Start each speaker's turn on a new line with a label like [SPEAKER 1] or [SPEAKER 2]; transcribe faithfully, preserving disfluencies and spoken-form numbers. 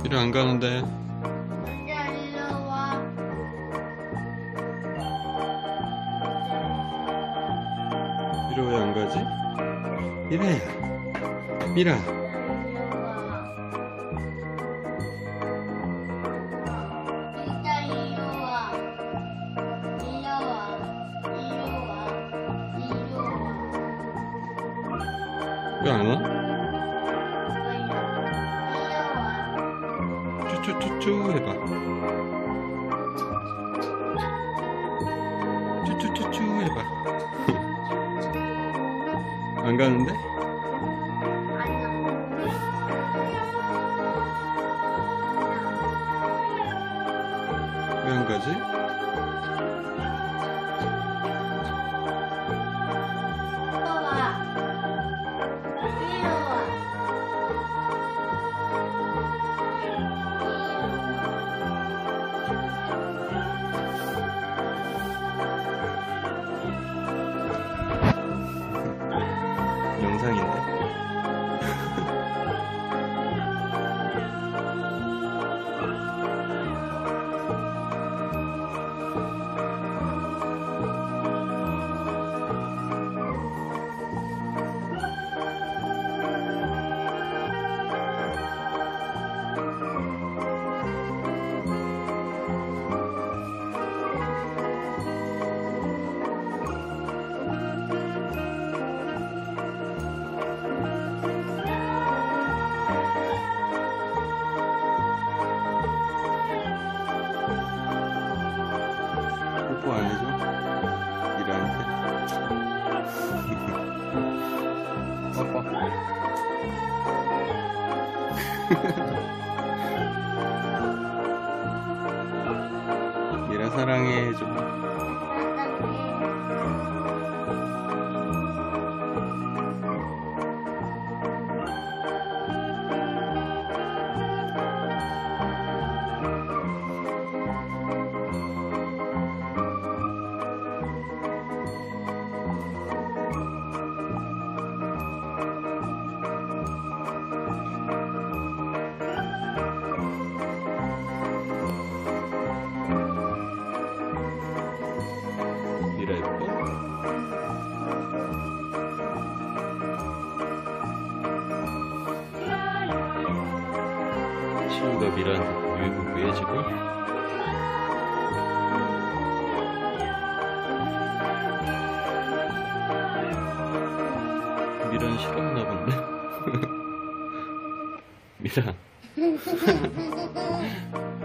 [SPEAKER 1] 미라 안 가는데.
[SPEAKER 2] 미라 일로 와.
[SPEAKER 1] 미라 왜 안 가지? 미라야, 미라.
[SPEAKER 2] 일단 일로 와. 일로 와. 일로 와. 일로 와.
[SPEAKER 1] 왜 안 와? 쭈쭈쭈쭈 해봐. 쭈쭈쭈쭈 해봐. 안 가는데? 왜 안 가지? 영상인데? 뽀뽀 안 해줘? 미라한테. 뽀뽀. 미라 사랑해 해줘. 미라 예뻐? 시우가 미라한테 부비부비해 지금? 미라는 싫었나 본데? 미라